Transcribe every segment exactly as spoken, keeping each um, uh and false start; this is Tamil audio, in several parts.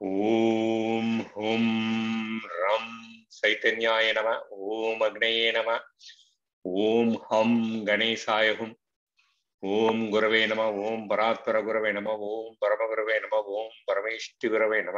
ஓம் ஹும் ரம் சைத்தன்யாய நம. ஓம் அக்னயே நம. ஓம் ஹம் கணேசாய ஹும். ஓம் குரவே நம. ஓம் பராத்பர குரவே நம. ஓம் பரம குரவே நம. ஓம் பரமேஷ்டி குரவே நம.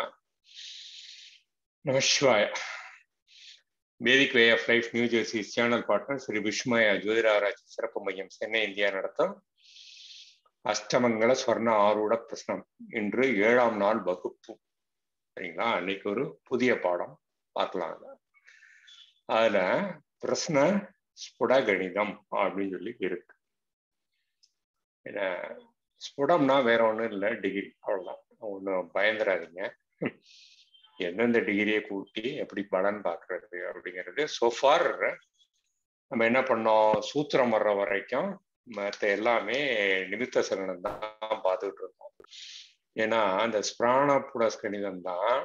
நம சிவாய. Vedic way of life New Jersey channel partner Shri விஷ்மய ஜோதிராராய்ச்சி சிறப்பு மையம் சென்னை இந்தியா நடத்தும் அஷ்டமங்கல ஸ்வர்ண ஆரூட பிரஸ்னம் இன்று ஏழாம் நாள் வகுப்பு. சரிங்களா? அன்னைக்கு ஒரு புதிய பாடம் பார்க்கலாம். அதுல பிரஸ்ன ஸ்புட கணிதம் அப்படின்னு சொல்லி இருக்கு. ஏன்னா ஸ்புடம்னா வேற ஒன்றும் இல்லை, டிகிரி, அவ்வளவுதான். ஒன்றும் பயந்துடாதீங்க. எந்தெந்த டிகிரியை கூட்டி எப்படி பலன் பார்க்கறது அப்படிங்கிறது சோஃபார் நம்ம என்ன பண்ணோம், சூத்திரம் வர்ற வரைக்கும் மற்ற எல்லாமே நிமித்த சலனம் தான் பார்த்துக்கிட்டு இருந்தோம். ஏன்னா அந்த ஸ்பிராண புடஸ் கணிதம் தான்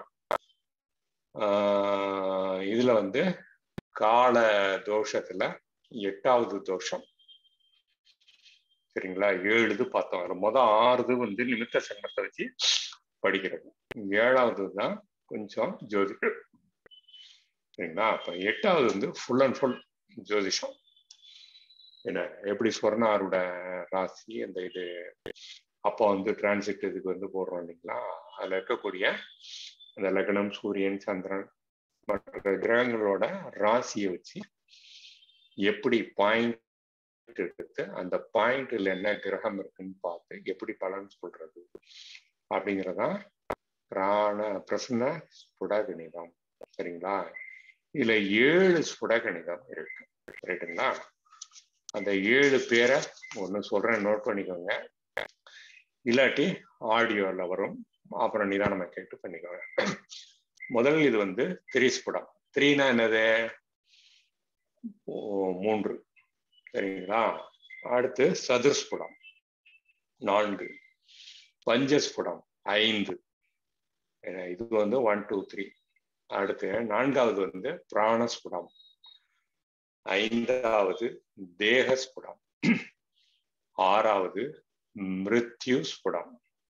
ஆஹ் இதுல வந்து கால தோஷத்துல எட்டாவது தோஷம். சரிங்களா? ஏழு இது பார்த்தோம். அதுல மொதல் ஆறுது வந்து நிமித்த சங்கத்தை வச்சு படிக்கிறது, ஏழாவது தான் கொஞ்சம் ஜோதிடம். சரிங்களா? அப்ப எட்டாவது வந்து ஃபுல் அண்ட் ஃபுல் ஜோதிஷம். என்ன எப்படி ஸ்வர்ணாரோட ராசி அந்த இது அப்போ வந்து டிரான்சிட் இதுக்கு வந்து போடுறோம் இல்லைங்களா? அதுல இருக்கக்கூடிய அந்த லக்னம், சூரியன், சந்திரன் மற்ற கிரகங்களோட ராசியை வச்சு எப்படி பாயிண்ட் எடுத்து அந்த பாயிண்ட்ல என்ன கிரகம் இருக்குன்னு பார்த்து எப்படி பலன் சொல்றது அப்படிங்கிறதான் பிராண பிரசன்ன ஸ்புட கணிதம். சரிங்களா? இதுல ஏழு ஸ்புட கணிதம் இருக்கு. ரைட்டுங்களா? அந்த ஏழு பேரை ஒன்று சொல்றேன், நோட் பண்ணிக்கோங்க. இல்லாட்டி ஆடியோல வரும், அப்புறம் நிதானமா கேட்டு பண்ணிக்கோங்க. முதல் இது வந்து திரிஸ்புடம். த்ரீனா என்னது? மூன்று. சரிங்களா? அடுத்து சதுர்ஸ்புடம் நான்கு, பஞ்சஸ்புடம் ஐந்து. இது வந்து ஒன் டூ த்ரீ. அடுத்து நான்காவது வந்து பிராணஸ்புடம், ஐந்தாவது தேகஸ்புடம், ஆறாவது மிருத்யு ஸ்புடம்,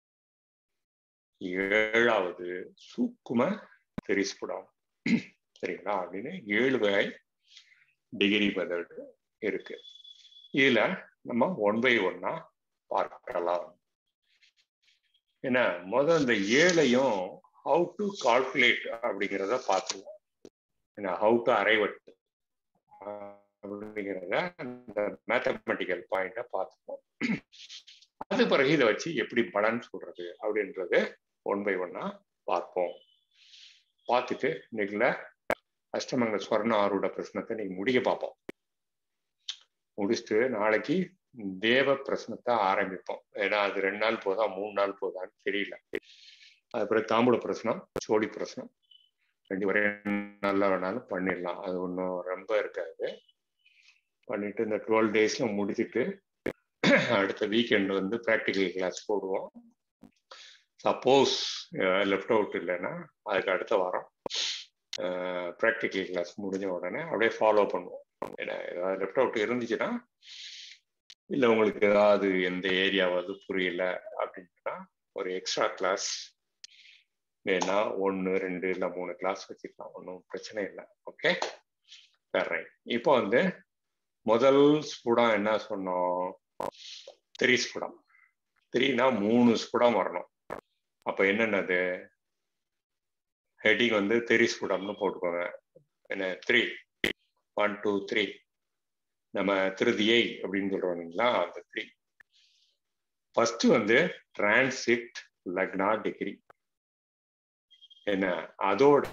ஏழாவது சூக்கும திரிஸ்புடம். சரிங்களா? அப்படின்னு ஏழு வகை டிகிரி பதில் இருக்கு. இதுல நம்ம ஒன் பை ஒன்னா பார்க்கலாம். ஏன்னா முதல் இந்த ஏழையும் ஹவு டு கால்குலேட் அப்படிங்கிறத பார்த்துருவோம். ஏன்னா ஹவு டு அரைவட் அப்படிங்கிறத அந்த மேத்தமெட்டிக்கல் பாயிண்ட பார்த்துப்போம். அது பிறகு இதை வச்சு எப்படி பலன் சொல்றது அப்படின்றது ஒன் பை ஒன்னா பார்ப்போம். பார்த்துட்டு இன்னைக்குல அஷ்டமங்க ஸ்வர்ண ஆரூட பிரச்சனத்தை நீங்க முடிக்க பார்ப்போம். முடிச்சுட்டு நாளைக்கு தேவ பிரச்சனத்தை ஆரம்பிப்போம். ஏன்னா அது ரெண்டு நாள் போதா மூணு நாள் போதான்னு தெரியல. அது பிறகு தாம்பூல பிரச்சனம், சோழி பிரச்சனம், ரெண்டு ஒரே நல்லா வேணாலும் பண்ணிடலாம். அது ஒன்றும் ரொம்ப இருக்காது. பண்ணிட்டு இந்த டுவெல் டேஸ்ல முடிச்சுட்டு அடுத்த வீக்கெண்ட் வந்து ப்ராக்டிக்கல் கிளாஸ் போடுவோம். சப்போஸ் லெஃப்ட் அவுட் இல்லைன்னா அதுக்கு அடுத்த வாரம் ப்ராக்டிக்கல் கிளாஸ் முடிஞ்ச உடனே அப்படியே ஃபாலோ பண்ணுவோம். ஏன்னா ஏதாவது லெஃப்ட் அவுட் இருந்துச்சுன்னா, இல்லை உங்களுக்கு ஏதாவது எந்த ஏரியாவது புரியல அப்படின்னா ஒரு எக்ஸ்ட்ரா கிளாஸ் வேணா ஒன்று ரெண்டு இல்லை மூணு கிளாஸ் வச்சுக்கலாம், ஒன்றும் பிரச்சனை இல்லை. Okay, right. இப்போ வந்து முதல் ஸ்புடம் என்ன சொன்னோம்? த்ரீ ஸ்புடம். த்ரீனா மூணு ஸ்புடம் வரணும். அப்ப என்னென்னது? ஹெட்டிங் வந்து த்ரீ ஸ்புடம்னு போட்டுக்கோங்க. என்ன? Three, one two three. நம்ம திருதியை அப்படின்னு சொல்றோம் இல்லைங்களா? அந்த த்ரீ. ஃபர்ஸ்ட் வந்து டிரான்சிட் லக்னா டிகிரி. என்ன? அதோட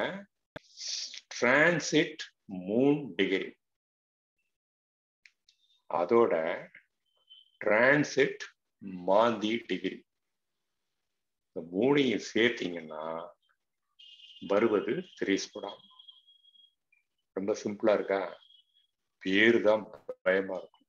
டிரான்சிட் மூன் டிகிரி, அதோட டிரான்சிட் மாந்தி டிகிரி. இந்த மூணையும் சேர்த்தீங்கன்னா வருவது திரிஸ்புடம். ரொம்ப சிம்பிளா இருக்கா? பேரு தான் பயமா இருக்கும்,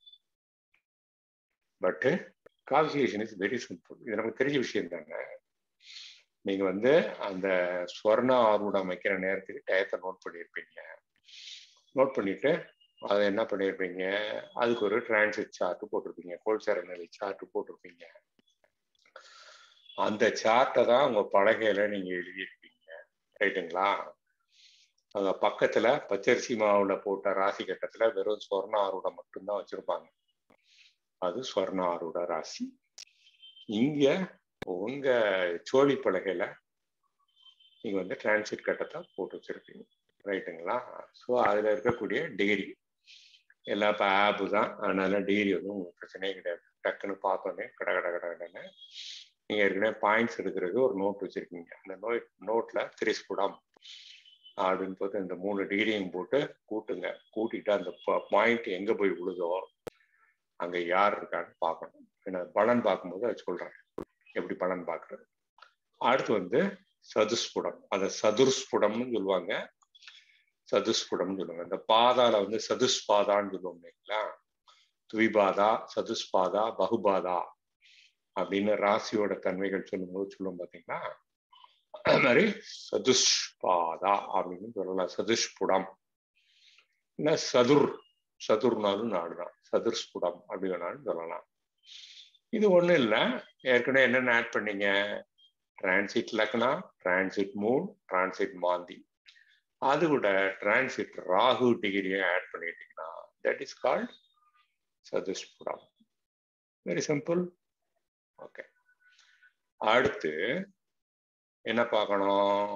but calculation is very simple. இது நமக்கு தெரிஞ்ச விஷயம் தானே. நீங்க வந்து அந்த ஸ்வர்ண ஆரூடம் வைக்கிற நேரத்துக்கு டயத்தை நோட் பண்ணியிருப்பீங்க. நோட் பண்ணிட்டு அதை என்ன பண்ணியிருப்பீங்க, அதுக்கு ஒரு டிரான்சிட் சார்ட் போட்டிருப்பீங்க, கோல்சரநிலை சார்ட் போட்டிருப்பீங்க. அந்த சார்ட்டை தான் உங்க பலகையில நீங்க எழுதியிருப்பீங்க, ரைட்டுங்களா? அங்க பக்கத்துல பச்சரிசி மாவுல போட்ட ராசி கட்டத்துல வெறும் சொர்ண ஆரூட மட்டும்தான் வச்சிருப்பாங்க. அது சொர்ண ஆரூட ராசி. இங்க உங்க சோழி பலகையில நீங்க வந்து டிரான்சிட் கட்டத்தை போட்டு வச்சிருப்பீங்க, ரைட்டுங்களா? ஸோ அதுல இருக்கக்கூடிய டிகிரி எல்லாம் இப்போ ஆப்பு தான், அதனால டிகிரி வந்து உங்களுக்கு பிரச்சனையே கிடையாது. டக்குன்னு பார்த்தோன்னே கட கட கட கடன்னு நீங்கள் ஏற்கனவே பாயிண்ட்ஸ் எடுக்கிறதுக்கு ஒரு நோட் வச்சுருக்கீங்க. அந்த நோட் நோட்டில் திரிஸ்புடம் அப்படின்னு போட்டு இந்த மூணு டிகிரியும் போட்டு கூட்டுங்க. கூட்டிட்டு அந்த பாயிண்ட் எங்கே போய் விழுதோ அங்கே யார் இருக்கான்னு பார்க்கணும். ஏன்னா பலன் பார்க்கும்போது அது சொல்கிறேன் எப்படி பலன் பார்க்குறது. அடுத்து வந்து சதுஸ்புடம், அதை சதுர்ஸ்புடம்னு சொல்லுவாங்க, சதுஸ்புடம்னு சொல்லுவாங்க. இந்த பாதால வந்து சதுஸ்பாதான்னு சொல்லுவோம் இல்லைங்களா? துவிபாதா, சதுஸ்பாதா, பகுபாதா அப்படின்னு ராசியோட தன்மைகள் சொல்லும்போது சொல்லுவோம் பார்த்தீங்கன்னா, அது மாதிரி சதுஷ்பாதா அப்படின்னு சொல்லலாம். சதுஷ்புடம் இல்லை சதுர், சதுர்னாலும் நாடுதான், சதுர்ஸ்புடம் அப்படி வேணாலும் சொல்லலாம். இது ஒன்றும் இல்லை, ஏற்கனவே என்னென்ன ஆட் பண்ணீங்க? Transit lagna, transit moon, transit Maandi, அது கூட டிரான்சிட் ராகு டிகிரியை ஆட் பண்ணிட்டீங்கன்னா தட் இஸ் கால்ட் சதுஷ்புடம். Very simple. ஓகே, அடுத்து என்ன பார்க்கணும்?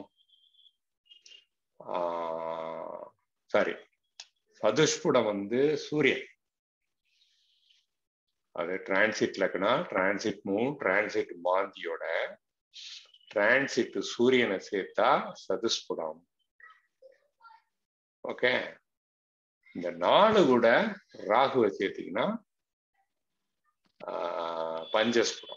சாரி, சதுஷ்புடம் வந்து சூரியன். அது transit lagna, transit moon, transit மாந்தியோட டிரான்சிட் சூரியனை சேர்த்தா சதுஷ்புடம். ஓகே, இந்த நாலு கூட ராகுவை சேர்த்தீங்கன்னா பஞ்சஸ்புடம்.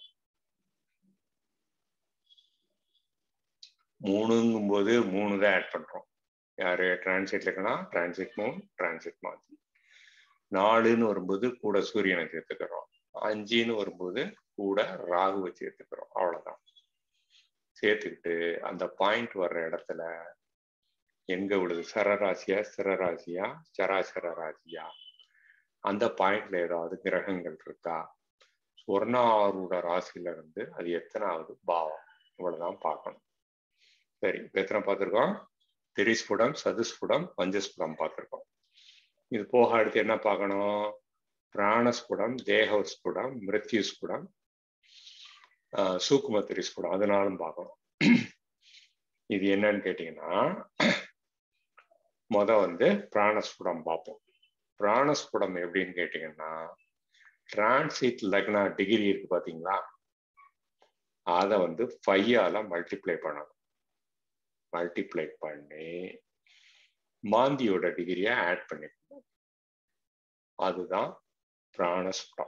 மூணுங்கும் போது மூணு தான் ஆட் பண்றோம். யாரு? Transit lagna, transit moon, transit Maandi. நாலுன்னு வரும்போது கூட சூரியனை சேர்த்துக்கிறோம். அஞ்சுன்னு வரும்போது கூட ராகுவை சேர்த்துக்கிறோம். அவ்வளவுதான். சேர்த்துக்கிட்டு அந்த பாயிண்ட் வர்ற இடத்துல எங்க விழுது? சரராசியா, ஸ்திரராசியா, சராசர ராசியா, அந்த பாயிண்ட்ல ஏதாவது கிரகங்கள் இருக்கா? சொர்ணாரூட ராசியில இருந்து அது எத்தனாவது பாவம்? இவ்வளவுதான் பார்க்கணும். சரி, இப்ப எத்தனை பார்த்துருக்கோம்? திரிஸ்புடம், சதுஸ்புடம், பஞ்சஸ்புடம் பார்த்துருக்கோம். இது போக அடுத்து என்ன பார்க்கணும்? பிராணஸ்புடம், தேகஸ்புடம், மிருத்யுஸ்புடம், ஆஹ் சூக்கும திரிஸ்புடம், அதனாலும் பார்க்கணும். இது என்னன்னு கேட்டீங்கன்னா, முத வந்து பிராணஸ்புடம் பார்ப்போம். பிராணஸ்புடம் எப்படின்னு கேட்டீங்கன்னா, டிரான்சிட் லக்னா டிகிரி இருக்கு பாத்தீங்களா, அதை வந்து ஃபையால மல்டிப்ளை பண்ணணும். மல்டிப்ளை பண்ணி மாந்தியோட டிகிரியை ஆட் பண்ணிக்கணும். அதுதான் பிராணஸ்புடம்.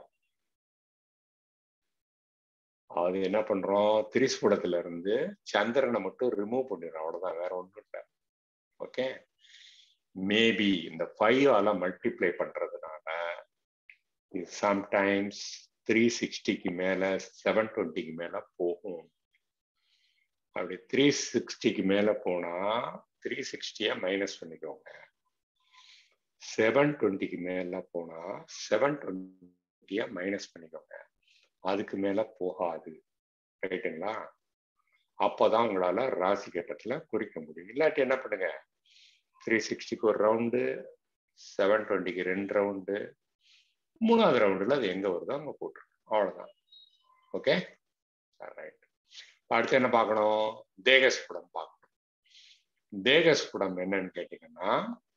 அது என்ன பண்றோம்? திரிஸ்புடத்துல இருந்து சந்திரனை மட்டும் ரிமூவ் பண்ணிடுறோம், அவ்வளவுதான், வேற ஒன்றும் இல்லை. ஓகே, மேபி இந்த ஃபைவால மல்டிப்ளை பண்றதுனால சம்டைம்ஸ் த்ரீ சிக்ஸ்டிக்கு மேல செவன் டுவெண்ட்டிக்கு மேல போகும். அப்படி த்ரீ சிக்ஸ்டிக்கு மேல போனா த்ரீ சிக்ஸ்டியா மைனஸ் பண்ணிக்கோங்க. செவன் டுவெண்ட்டிக்கு மேல போனா செவன் டுவெண்ட்டியா மைனஸ் பண்ணிக்கோங்க. அதுக்கு மேல போகாது, ரைட்டுங்களா? அப்பதான் உங்களால ராசி கட்டத்துல குறிக்க முடியும். இல்லாட்டி என்ன பண்ணுங்க, த்ரீ சிக்ஸ்டிக்கு ஒரு ரவுண்டு, செவன் டுவெண்ட்டிக்கு ரெண்டு ரவுண்டு, மூணாவது ரவுண்டுல அது எங்க வருதோ அங்க போட்டுருக்கோம், அவ்வளவுதான். Okay, right. அடுத்து என்ன பார்க்கணும்? தேகஸ்புடம் பார்க்கணும். தேகஸ்புடம் என்னன்னு கேட்டீங்கன்னா,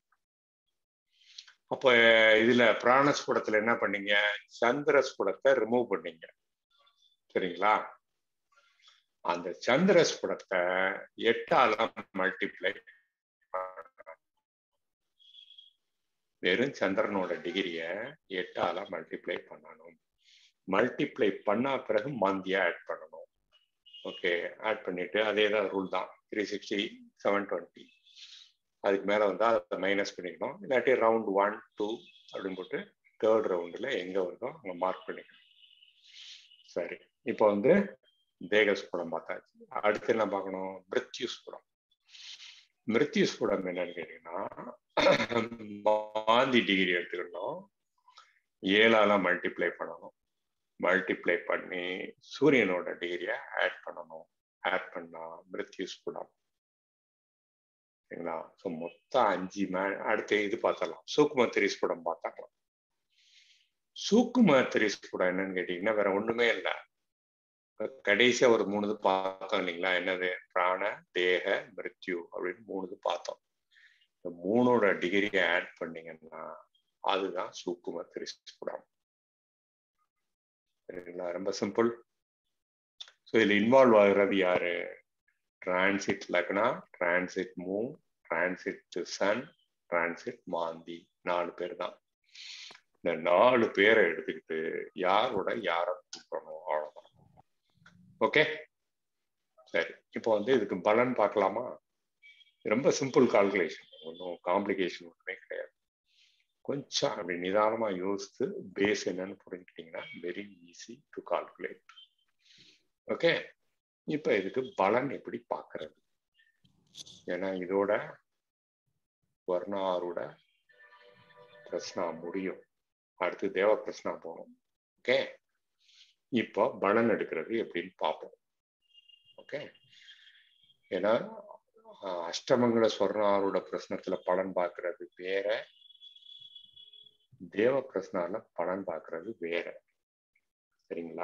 அப்ப இதுல பிராணஸ்புடத்துல என்ன பண்ணீங்க? சந்திரஸ்புடத்தை ரிமூவ் பண்ணீங்க, சரிங்களா? அந்த சந்திரஸ்புடத்தை எட்டால மல்டிப்ளை, வெறும் சந்திரனோட டிகிரிய எட்டால மல்டிப்ளை பண்ணணும். மல்டிப்ளை பண்ணா பிறகு மாந்தியா ஆட் பண்ணணும். ஓகே, ஆட் பண்ணிட்டு அதே தான் ரூல் தான், த்ரீ சிக்ஸ்டி செவன் டுவெண்ட்டி, அதுக்கு மேல வந்து அதை மைனஸ் பண்ணிக்கணும். இல்லாட்டி ரவுண்ட் ஒன் டூ அப்படின்னு போட்டு தேர்ட் ரவுண்டுல எங்க வருதோ அங்க மார்க் பண்ணிக்கணும். சரி, இப்போ வந்து தேகஸ்புடம் பார்த்தாச்சு. அடுத்து என்ன பார்க்கணும்? மிருத்யுஸ்புடம். மிருத்யுஸ்புடம் என்னன்னு கேட்டீங்கன்னா, மாந்தி டிகிரி எடுத்துக்கணும், ஏழால மல்டிப்ளை பண்ணணும். மல்டிப்ளை பண்ணி சூரியனோட டிகிரியை ஆட் பண்ணணும். ஆட் பண்ணா மிருத்யு ஸ்புடம். சரிங்களா? ஸோ மொத்தம் அஞ்சு மே அடுத்து இது பார்த்தலாம், சூக்கும திரிஸ்புடம் பார்த்தாக்கலாம். சூக்கும திரிஸ்புடம் என்னன்னு கேட்டீங்கன்னா வேற ஒண்ணுமே இல்லை. கடைசியா ஒரு மூணுது பார்த்தோம் இல்லைங்களா? என்னது? பிராண, தேக, மிருத்யு அப்படின்னு மூணுது பார்த்தோம். இந்த மூணோட டிகிரியை ஆட் பண்ணீங்கன்னா அதுதான் சூக்கும திரிஸ்புடம். சரிங்களா? ரொம்ப சிம்பிள். ஸோ இதுல இன்வால்வ் ஆகுறது யாரு? Transit lagna, transit moon, transit sun, transit Maandi, நாலு பேர் தான். இந்த நாலு பேரை எடுத்துக்கிட்டு யாரோட யாரை கூப்பிடணும், அவ்வளவுதான். ஓகே, சரி. இப்போ வந்து இதுக்கு பலன் பார்க்கலாமா? ரொம்ப சிம்பிள் கால்குலேஷன், ஒன்றும் காம்ப்ளிகேஷன் ஒன்றுமே கிடையாது. கொஞ்சம் அப்படி நிதானமா யோசித்து பேஸ் என்னன்னு புரிஞ்சுக்கிட்டீங்கன்னா very easy to calculate. Okay, இப்ப இதுக்கு பலன் எப்படி பார்க்கறது? ஏன்னா இதோட வர்ணாரோட பிரச்சனா முடியும், அடுத்து தேவ பிரச்சனா போகணும். ஓகே, இப்போ பலன் எடுக்கிறது எப்படின்னு பார்ப்போம். ஓகே, ஏன்னா அஷ்டமங்கல ஸ்வர்ணாரோட பிரச்சனத்துல பலன் பார்க்கறது வேற, தேவ பிரச்சனால பலன் பார்க்கறது வேற. சரிங்களா?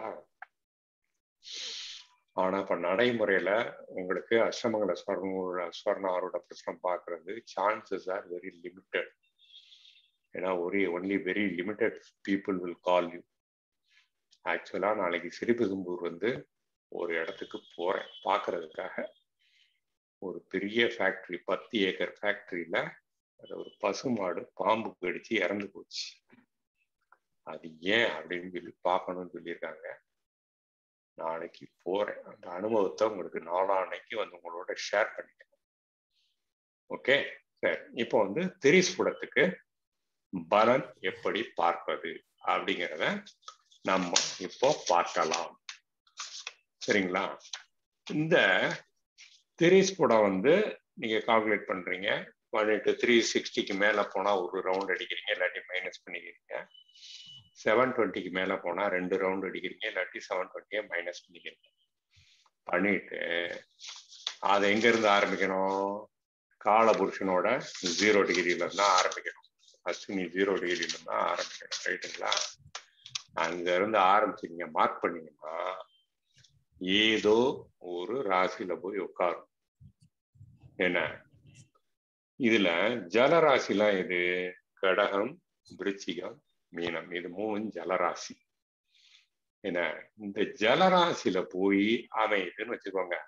ஆனா இப்ப நடைமுறையில உங்களுக்கு அஷ்டமங்கல ஸ்வர்ணோட ஸ்வர்ணாரோட பிரச்சனை பார்க்கறது சான்சஸ் ஆர் வெரி லிமிட்டட். ஏன்னா ஒரே only very limited people will call you. ஆக்சுவலா நாளைக்கு ஸ்ரீபெரும்புதூர் வந்து ஒரு இடத்துக்கு போறேன் பார்க்கறதுக்காக. ஒரு பெரிய ஃபேக்டரி, பத்து ஏக்கர் ஃபேக்டரியில ஒரு பசுமாடு பாம்பு கடிச்சு இறந்து போச்சு. அது ஏன் அப்படின்னு சொல்லி பார்க்கணும்னு சொல்லியிருக்காங்க. நாளைக்கு போறேன், அந்த அனுபவத்தை உங்களுக்கு நாளான்னைக்கு வந்து உங்களோட ஷேர் பண்ணிக்கிறேன். ஓகே, சரி. இப்போ வந்து திரிஸ்புடத்துக்கு பலன் எப்படி பார்ப்பது அப்படிங்கிறத நம்ம இப்போ பார்க்கலாம். சரிங்களா? இந்த திரிஸ்புடம் வந்து நீங்க கால்குலேட் பண்றீங்க. பண்ணிட்டு த்ரீ சிக்ஸ்டிக்கு மேல போனா ஒரு ரவுண்ட் அடிக்கிறீங்க, இல்லாட்டி மைனஸ் பண்ணிக்கிறீங்க. செவன் டுவெண்ட்டிக்கு மேல போனா ரெண்டு ரவுண்ட் அடிக்கிறீங்க, இல்லாட்டி செவன் டுவெண்ட்டியை மைனஸ் பண்ணிக்கிறீங்க. பண்ணிட்டு அதை எங்க இருந்து ஆரம்பிக்கணும்? காலபுருஷனோட ஜீரோ டிகிரியில இருந்தா ஆரம்பிக்கணும். அஸ்வினி ஜீரோ டிகிரியில இருந்தா ஆரம்பிக்கணும். ரைட்டுங்களா? அங்க இருந்து ஆரம்பிச்சிங்க மார்க் பண்ணீங்கன்னா ஏதோ ஒரு ராசியில போய் உட்காரும். என்ன இதுல ஜலராசிலாம் எது? கடகம், விருச்சிகம், மீனம், இது மூணு ஜலராசி. என்ன இந்த ஜலராசியில போய் அமையுதுன்னு வச்சுக்கோங்க.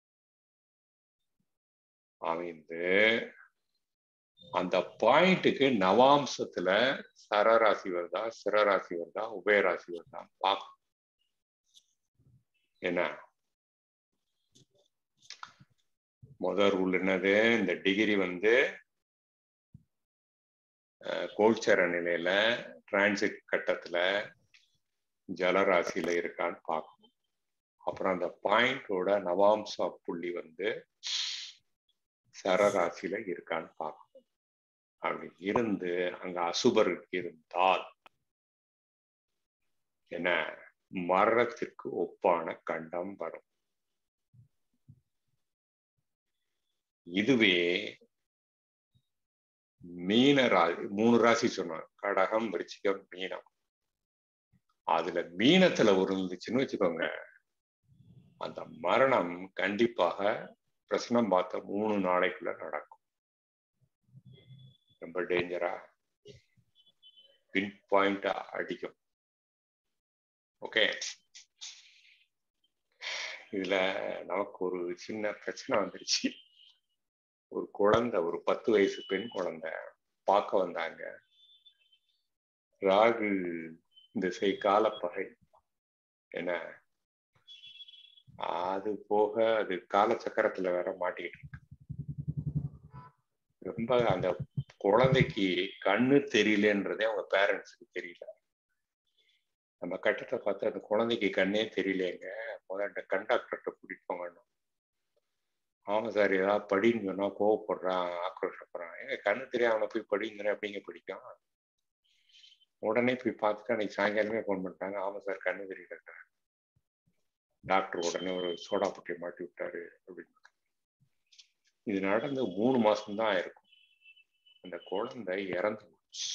அமைந்து அந்த பாயிண்ட்டுக்கு நவாம்சத்துல சரராசி வருதா, சிரராசி வருதா, உபயராசி வருதா பார்க்கணும். என்ன முதல் ரூல் என்னது? இந்த டிகிரி வந்து கோல்சர நிலையில டிரான்சிட் கட்டத்துல ஜலராசியில இருக்கான்னு பார்க்கணும். அப்புறம் அந்த பாயிண்டோட நவாம்ச புள்ளி வந்து சரராசியில இருக்கான்னு பார்க்கணும். அப்படி இருந்து அங்க அசுபர் இருந்தால் என்ன மரணத்திற்கு ஒப்பான கண்டம் வரும். இதுவே மீன ராசி, மூணு ராசி சொன்னோம், கடகம், விருச்சிகம், மீனம். அதுல மீனத்துல ஒரு இருந்துச்சுன்னு வச்சுக்கோங்க, அந்த மரணம் கண்டிப்பாக பிரசனம் பார்த்த மூணு நாளைக்குள்ள நடக்கும். ரொம்ப டேஞ்சரா பின் பாயிண்டா அடிக்கும். ஓகே, இதுல நமக்கு ஒரு சின்ன பிரச்சனை வந்துருச்சு. ஒரு குழந்தை, ஒரு பத்து வயசு பெண் குழந்தை பார்க்க வந்தாங்க. ராகு திசை காலப்பகை. என்ன அது போக அது காலச்சக்கரத்துல வேற மாட்டிக்கிட்டு இருக்கு. ரொம்ப அந்த குழந்தைக்கு கண்ணு தெரியலன்றதே அவங்க பேரண்ட்ஸுக்கு தெரியல. நம்ம கட்டத்தை பார்த்து அந்த குழந்தைக்கு கண்ணே தெரியலேங்க, முதல்ல கண்டாக்டர்கிட்ட கூட்டிட்டு போங்கன்னு. ஆமா சார், ஏதாவது படின்னு சொன்னா கோவப்படுறான், ஆக்ரோஷப்படுறான். ஏங்க கண்ணு தெரியாம அவனை போய் படிங்கிறேன், அப்படிங்க படிக்கும். உடனே போய் பார்த்துட்டு அன்னைக்கு சாயங்காலமே ஃபோன் பண்ணிட்டாங்க, ஆமா சார் கண்ணு தெரியல டாக்டர் உடனே ஒரு சோடா புட்டியை மாட்டி விட்டாரு அப்படின்னு. இது நடந்து மூணு மாசம்தான் ஆயிருக்கும். அந்த குழந்தை இறந்து போச்சு.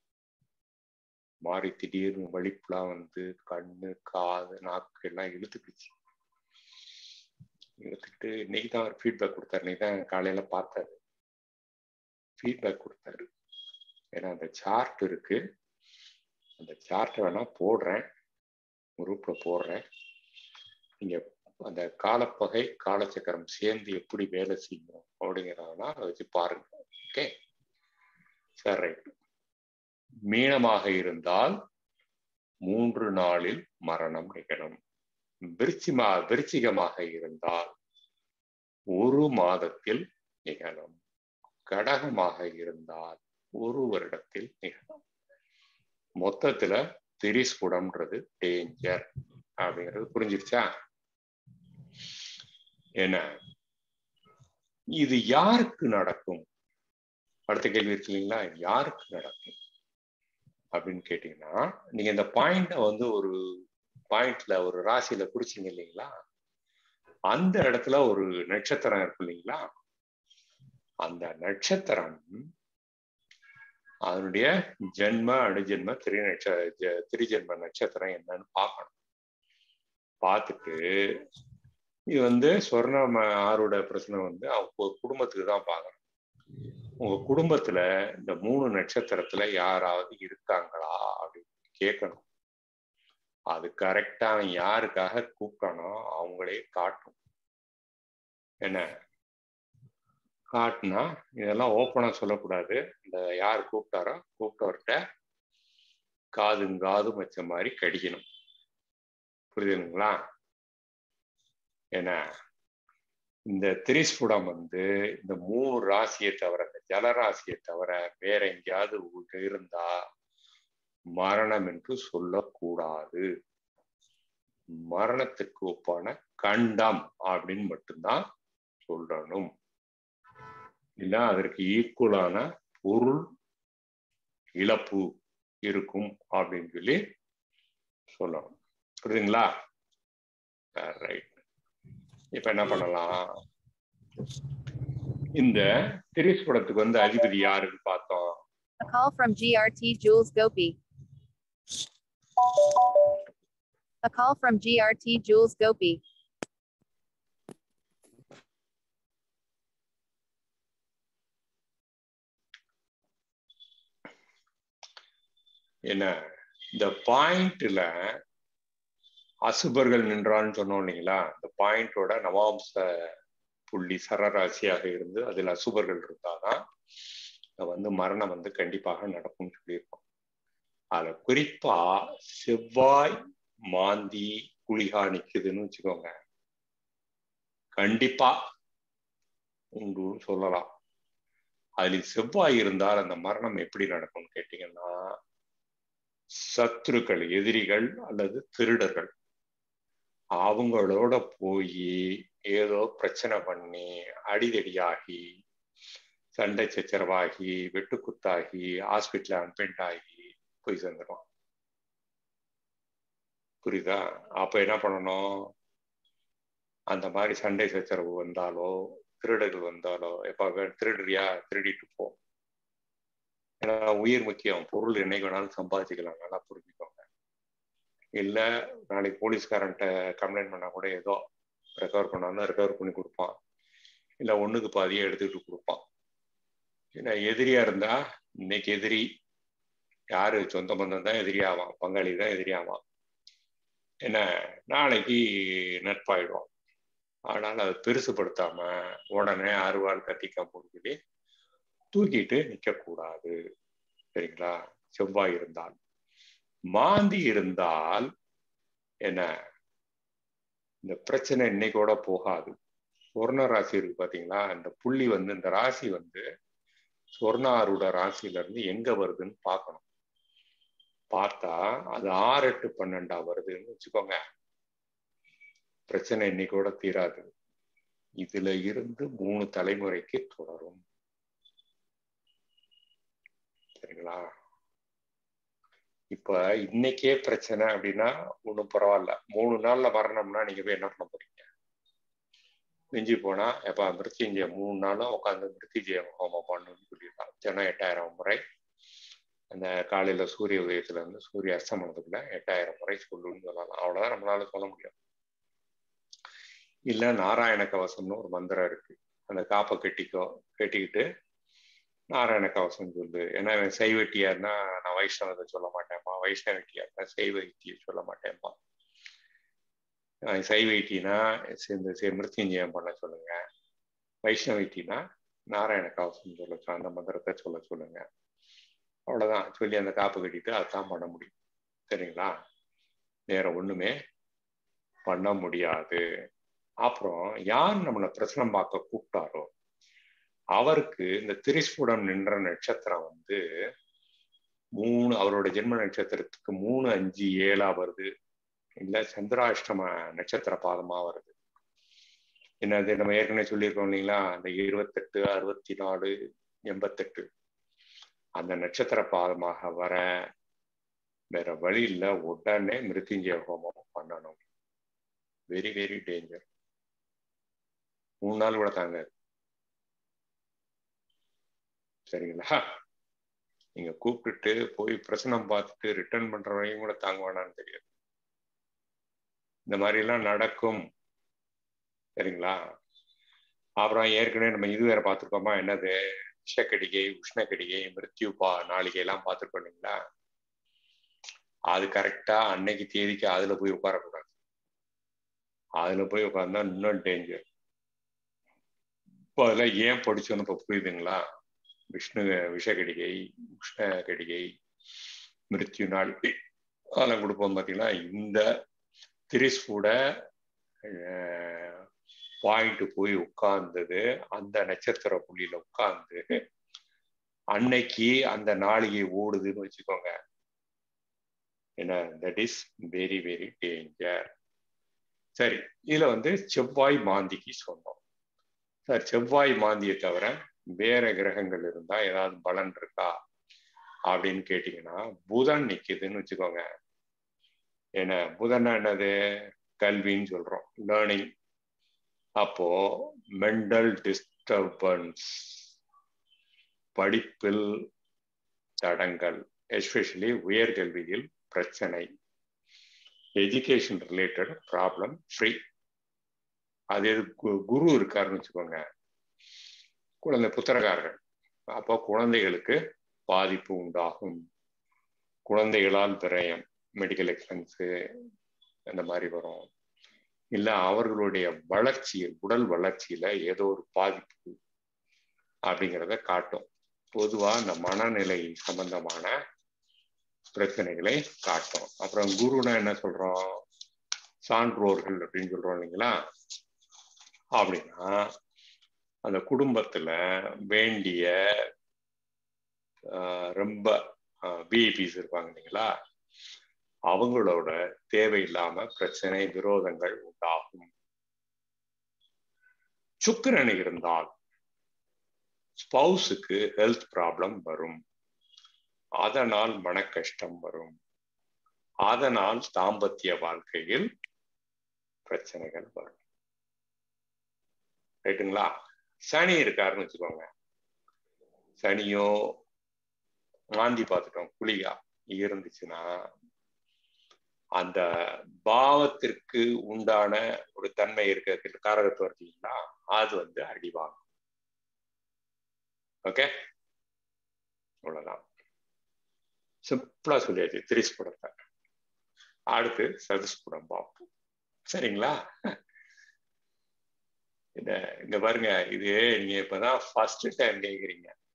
மாறி திடீர்னு வலிப்புலாம் வந்து கண்ணு காது நாக்கு எல்லாம் இழுத்துக்கிடுச்சு. இழுத்துக்கிட்டு இன்னைக்கு தான் அவர் ஃபீட்பேக் கொடுத்தாரு. இன்னைக்கு தான் காலையில பார்த்தாரு, ஃபீட்பேக் கொடுத்தாரு. ஏன்னா அந்த சார்ட் இருக்கு, அந்த சார்ட்டை வேணா போடுறேன், குரூப்ல போடுறேன். நீங்க அந்த காலப்பகை காலச்சக்கரம் சேர்ந்து எப்படி வேலை செய்யும் அப்படிங்கிறதெல்லாம் அதை வச்சு பாருங்க. Okay sir, right. மீனமாக இருந்தால் மூன்று நாளில் மரணம் நிகழும். விருச்சிமா விருச்சிகமாக இருந்தால் ஒரு மாதத்தில் நிகழும். கடகமாக இருந்தால் ஒரு வருடத்தில் நிகழும். மொத்தத்துல திரிஸ்புடம்ன்றது டேஞ்சர் அப்படிங்கிறது புரிஞ்சிருச்சா? என்ன இது யாருக்கு நடக்கும்? அடுத்த கேள்வி இருக்கு இல்லைங்களா, யாருக்கு நடக்கும் அப்படின்னு கேட்டீங்கன்னா, நீங்க இந்த பாயிண்ட வந்து ஒரு பாயிண்ட்ல ஒரு ராசியில குறிச்சிங்க இல்லைங்களா, அந்த இடத்துல ஒரு நட்சத்திரம் இருக்கு இல்லைங்களா, அந்த நட்சத்திரம் அதனுடைய ஜென்ம அணுஜென்ம திரு நட்ச திரிஜென்ம நட்சத்திரம் என்னன்னு பார்க்கணும். பார்த்துட்டு இது வந்து சொர்ண ஆரோட பிரச்சனை வந்து அவங்க குடும்பத்துக்கு தான் பார்க்கணும். உங்க குடும்பத்துல இந்த மூணு நட்சத்திரத்துல யாராவது இருக்காங்களா அப்படின்னு கேட்கணும். அது கரெக்டா யாருக்காக கூப்பிட்டானோ அவங்களே காட்டும். என்ன காட்டுனா இதெல்லாம் ஓப்பனா சொல்லக்கூடாது. இந்த யார் கூப்பிட்டாரோ கூப்பிட்டவர்கிட்ட காதும் காதும் வச்ச மாதிரி கடிக்கணும். புரியுதுங்களா? ஏன்னா இந்த திரிஸ்புடம் வந்து இந்த மூணு ராசியை தவிர, இந்த ஜலராசியை தவிர வேற எங்கேயாவது இருந்தா மரணம் என்று சொல்லக்கூடாது. மரணத்துக்கு ஒப்பான கண்டம் அப்படின்னு மட்டும்தான் சொல்லணும். இல்ல அதற்கு ஈக்குவலான பொருள் இழப்பு இருக்கும் அப்படின்னு சொல்லி சொல்லணும். புரியுதுங்களா? ரைட். இப்ப என்ன பண்ணலாம், இந்த திரிஸ்புடத்துக்கு வந்து அதிபதி யாருன்னு பார்த்தோம். A call from G R T Jules Gopi. A call from G R T Jules Gopi. என்ன இந்த பாயிண்ட்ல அசுபர்கள் நின்றான்னு சொன்னோம் இல்லைங்களா, இந்த பாயிண்டோட நவாம்ச புள்ளி சரராசியாக இருந்து அதில் அசுபர்கள் இருந்தாதான் வந்து மரணம் வந்து கண்டிப்பாக நடக்கும்னு சொல்லியிருக்கோம். அதுல குறிப்பா செவ்வாய் மாந்தி குளிகா நிக்குதுன்னு வச்சுக்கோங்க, கண்டிப்பா உண்டு சொல்லலாம். அதுல செவ்வாய் இருந்தால் அந்த மரணம் எப்படி நடக்கும்னு கேட்டீங்கன்னா, சத்துருக்கள் எதிரிகள் அல்லது திருடர்கள் அவங்களோட போய் ஏதோ பிரச்சனை பண்ணி அடிதடியாகி சண்டை சச்சரவாகி வெட்டுக்குத்தாகி ஹாஸ்பிட்டல் அட்மிட் ஆகி போய் சேர்ந்துடும். புரியுதா? அப்ப என்ன பண்ணணும், அந்த மாதிரி சண்டை சச்சரவு வந்தாலோ திருடர்கள் வந்தாலோ எப்ப திருடுறியா திருடிட்டு போ. ஏன்னா உயிர் முக்கியம், பொருள் என்னைக்கு வேணாலும் சம்பாதிச்சுக்கலாம், நல்லா புரிஞ்சுக்கோங்க. இல்லை நாளைக்கு போலீஸ்காரன்ட்ட கம்ப்ளைண்ட் பண்ணா கூட ஏதோ ரெக்கவர் பண்ணாலும் ரெக்கவர் பண்ணி கொடுப்பான், இல்லை ஒண்ணுக்கு பாதியே எடுத்துக்கிட்டு கொடுப்பான். ஏன்னா எதிரியா இருந்தா இன்னைக்கு எதிரி யாரு, சொந்த பந்தம் தான் எதிரியாவான், பங்காளி தான் எதிரியாவான். என்ன நாளைக்கு நட்பாயிடும். ஆனால் அதை பெருசுப்படுத்தாம உடனே அறுவாள் கத்திக்க முடிஞ்சு தூக்கிட்டு நிக்க கூடாது. சரிங்களா? செவ்வாய் இருந்தால். மாந்தி இருந்தால் என்ன, இந்த பிரச்சனை இன்னைக்கோட போகாது. சொர்ண ராசி இருக்கு பாத்தீங்களா, இந்த புள்ளி வந்து இந்த ராசி வந்து சொர்ணாரோட ராசியில இருந்து எங்க வருதுன்னு பார்க்கணும். பார்த்தா அது ஆறு எட்டு பன்னெண்டா வருதுன்னு வச்சுக்கோங்க, பிரச்சனை இன்னைக்கோட தீராது. இதுல இருந்து மூணு தலைமுறைக்கு தொடரும். சரிங்களா? இப்ப இன்னைக்கே பிரச்சனை அப்படின்னா ஒன்றும் பரவாயில்ல. மூணு நாள்ல வரணும்னா நீங்க போய் என்ன பண்ண போறீங்க? மிஞ்சி போனா எப்ப மிருத்யுஞ்சய மூணு நாளும் உட்காந்து மிருத்யுஞ்சய ஹோமம் பண்ணணும்னு சொல்லியிருக்காங்க. தினம் எட்டாயிரம் முறை அந்த காலையில சூரிய உதயத்துல இருந்து சூரிய அஸ்தமனத்துக்குள்ள எட்டாயிரம் முறை சொல்லணும்னு சொல்லலாம். அவ்வளவுதான் நம்மளால சொல்ல முடியும். இல்ல நாராயண கவசம்னு ஒரு மந்திரம் இருக்கு. அந்த காப்பை கட்டிக்கோ, கட்டிக்கிட்டு நாராயண கவசம் சொல்லு. ஏன்னா சைவட்டியா இருந்தா நான் வைஷ்ணவத்தை சொல்ல மாட்டேன்ப்பா, வைஷ்ணவட்டியா இருந்தா சைவட்டியை சொல்ல மாட்டேன்ப்பா. சைவட்டினா இந்த மிருத்யுஞ்சயம் பண்ண சொல்லுங்க, வைஷ்ணவட்டினா நாராயண கவசம் சொல்ல சொல்ல அந்த மந்திரத்தை சொல்ல சொல்லுங்க. அவ்வளவுதான் சொல்லி அந்த காப்பு கட்டிட்டு அதுதான் பண்ண முடியும். சரிங்களா? வேற ஒண்ணுமே பண்ண முடியாது. அப்புறம் யார் நம்மளை பிரசனம் பார்க்க கூப்பிட்டாரோ அவருக்கு இந்த திரிஸ்புடம் நின்ற நட்சத்திரம் வந்து மூணு அவரோட ஜென்ம நட்சத்திரத்துக்கு மூணு அஞ்சு ஏழா வருது, இல்ல சந்திராஷ்டம நட்சத்திர பாதமா வருது. என்னது நம்ம ஏற்கனவே சொல்லியிருக்கோம் இல்லைங்களா, அந்த இருபத்தெட்டு அறுபத்தி நாலு எண்பத்தெட்டு அந்த நட்சத்திர பாதமாக வர வேற வழி இல்லை, உடனே மிருத்யுஞ்சய ஹோமம் பண்ணணும். Very very danger. மூணு நாள் கூட தாங்க. சரிங்களா? நீங்க கூப்பிட்டுட்டு போய் பிரசனம் பார்த்துட்டு ரிட்டர்ன் பண்ற வரையும் கூட தாங்க வேணான்னு தெரியாது. இந்த மாதிரி எல்லாம் நடக்கும். சரிங்களா? அப்புறம் ஏற்கனவே நம்ம இது வேற பார்த்துருக்கோமா, என்னது விஷக்கடிகை, உஷ்ணக்கடிகை, மிருத்யுபா நாளிகை எல்லாம் பார்த்துருக்கோம் இல்லைங்களா? அது கரெக்டா அன்னைக்கு தேதிக்கு அதுல போய் உட்காரக்கூடாது. அதுல போய் உட்கார்ந்தா இன்னும் டேஞ்சர். இப்போ அதெல்லாம் ஏன் படிச்சோன்னு இப்போ புரியுதுங்களா? விஷ்ணு விஷக்கடிகை, உஷ்ண கடிகை, மிருத்யு நாளிகை அதெல்லாம் கொடுப்போம் பார்த்தீங்கன்னா, இந்த திரிஸ்புட பாயிண்ட் போய் உட்கார்ந்தது அந்த நட்சத்திர புள்ளியில உட்கார்ந்து அன்னைக்கு அந்த நாளிகை ஓடுதுன்னு வச்சுக்கோங்க. என்ன, that is very very danger. சரி, இதுல வந்து செவ்வாய் மாந்திக்கு சொன்னோம். சார், செவ்வாய் மாந்தியை தவிர வேற கிரகங்கள் இருந்தா ஏதாவது பலன் இருக்கா அப்படின்னு கேட்டீங்கன்னா, புதன் நிக்குதுன்னு வச்சுக்கோங்க. என்ன புதன்னா என்னது? கல்வின்னு சொல்றோம், லேர்னிங். அப்போ மென்டல் டிஸ்டர்பன்ஸ், படிப்பில் தடங்கள், எஸ்பெஷலி உயர்கல்வியில் பிரச்சனை, எஜுகேஷன் ரிலேட்டட் ப்ராப்ளம் ஃப்ரீ. அது குரு இருக்காருன்னு வச்சுக்கோங்க, குழந்தை புத்திரகாரர்கள், அப்போ குழந்தைகளுக்கு பாதிப்பு உண்டாகும். குழந்தைகளால் விரயம், மெடிக்கல் எக்ஸ்பென்ஸு அந்த மாதிரி வரும். இல்லை அவர்களுடைய வளர்ச்சியில், உடல் வளர்ச்சியில ஏதோ ஒரு பாதிப்பு அப்படிங்கிறத காட்டும். பொதுவா இந்த மனநிலை சம்பந்தமான பிரச்சனைகளை காட்டும். அப்புறம் குருனா என்ன சொல்றோம்? சான்றோர்கள் அப்படின்னு சொல்றோம் இல்லைங்களா? அப்படின்னா அந்த குடும்பத்துல வேண்டிய ரொம்ப விஐபிஸ் இருப்பாங்க இல்லைங்களா, அவங்களோட தேவையில்லாம பிரச்சனை விரோதங்கள் உண்டாகும். சுக்கிரன் இருந்தால் ஸ்பௌஸுக்கு ஹெல்த் ப்ராப்ளம் வரும், அதனால் மன கஷ்டம் வரும், அதனால் தாம்பத்திய வாழ்க்கையில் பிரச்சனைகள் வரும். ரைட்டுங்களா? சனி இருக்காருன்னு வச்சுக்கோங்க, சனியோ மாந்தி பார்த்துட்டோம் குளிகா இருந்துச்சுன்னா அந்த பாவத்திற்கு உண்டான ஒரு தன்மை இருக்க காரகத்துவம் இருக்கீங்களா, அது வந்து அடிவாகும். ஓகே, அவ்வளவுதான். சிம்பிளா சொல்லியாச்சு திரிஸ்புடத்தை. அடுத்து சதுஸ்புடம் பார்ப்போம். சரிங்களா? இத இங்க பாருங்க, இது நீங்க இப்பதான் ஃபர்ஸ்ட் டைம் கேக்குறீங்க.